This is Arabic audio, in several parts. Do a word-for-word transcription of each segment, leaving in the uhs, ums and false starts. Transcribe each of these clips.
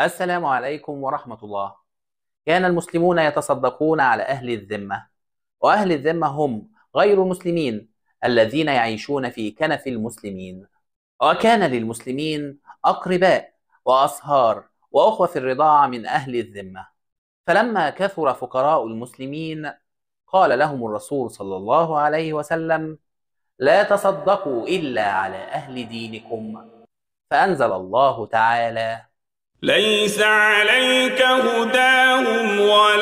السلام عليكم ورحمة الله. كان المسلمون يتصدقون على أهل الذمة، وأهل الذمة هم غير المسلمين الذين يعيشون في كنف المسلمين. وكان للمسلمين أقرباء وأصهار وأخوة في الرضاعة من أهل الذمة. فلما كثر فقراء المسلمين قال لهم الرسول صلى الله عليه وسلم: لا تصدقوا إلا على أهل دينكم. فأنزل الله تعالى: ليس عليك هداهم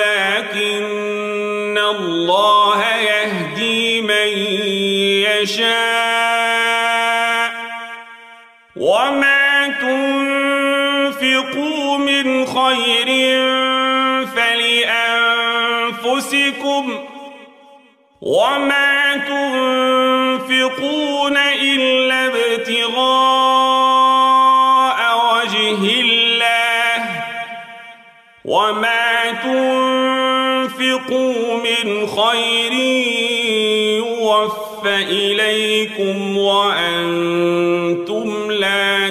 ولكن الله يهدي من يشاء وما تنفقوا من خير فلأنفسكم وما تنفقون إلا ابتغاء وجه الله وما تنفقوا من خير يوفى إليكم وأنتم لا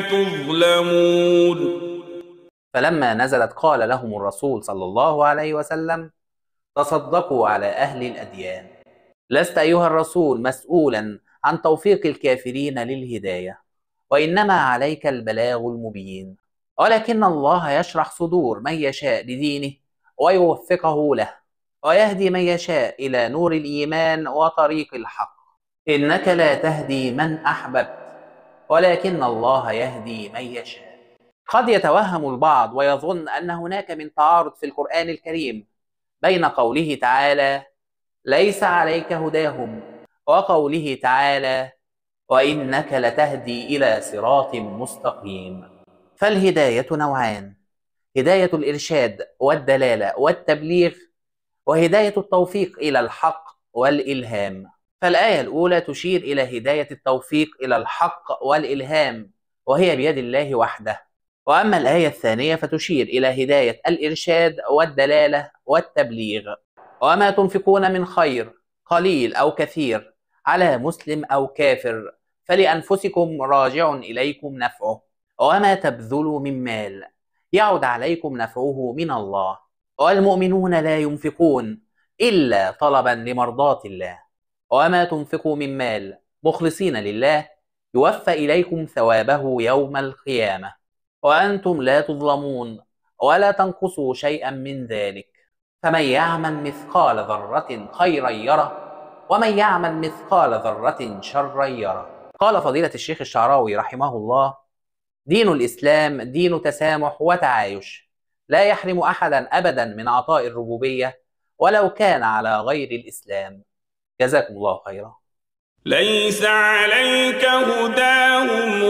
تظلمون. فلما نزلت قال لهم الرسول صلى الله عليه وسلم: تصدقوا على أهل الأديان. لست أيها الرسول مسؤولا عن توفيق الكافرين للهداية، وإنما عليك البلاغ المبين، ولكن الله يشرح صدور من يشاء لدينه ويوفقه له، ويهدي من يشاء إلى نور الإيمان وطريق الحق. إنك لا تهدي من أحببت ولكن الله يهدي من يشاء. قد يتوهم البعض ويظن أن هناك من تعارض في القرآن الكريم بين قوله تعالى: ليس عليك هداهم، وقوله تعالى: وإنك لتهدي إلى صراط مستقيم. فالهداية نوعان: هداية الإرشاد والدلالة والتبليغ، وهداية التوفيق إلى الحق والإلهام. فالآية الأولى تشير إلى هداية التوفيق إلى الحق والإلهام، وهي بيد الله وحده. وأما الآية الثانية فتشير إلى هداية الإرشاد والدلالة والتبليغ. وما تنفقون من خير قليل أو كثير على مسلم أو كافر فلأنفسكم راجع إليكم نفعه، وما تبذلوا من مال يعد عليكم نفعه من الله، والمؤمنون لا ينفقون إلا طلبا لمرضاة الله، وما تنفقوا من مال مخلصين لله يوفى إليكم ثوابه يوم القيامة، وأنتم لا تظلمون ولا تنقصوا شيئا من ذلك. فمن يعمل مثقال ذرة خيرا يره، ومن يعمل مثقال ذرة شرا يره. قال فضيلة الشيخ الشعراوي رحمه الله: دين الإسلام دين تسامح وتعايش، لا يحرم أحدا أبدا من عطاء الربوبية ولو كان على غير الإسلام. جزاكم الله خيرا. ليس عليك هداهم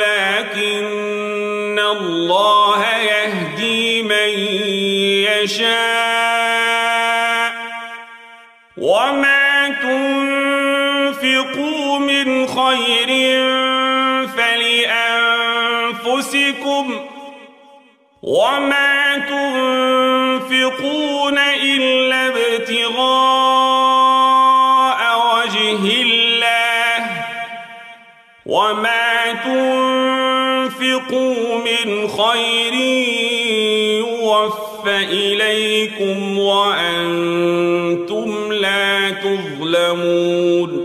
ولكن الله يهدي من يشاء وما تنفقوا من خير فلأنفسكم وما تنفقون إلا ابتغاء وجه الله وما تنفقوا من خير يوفى إليكم وأنتم لا تظلمون.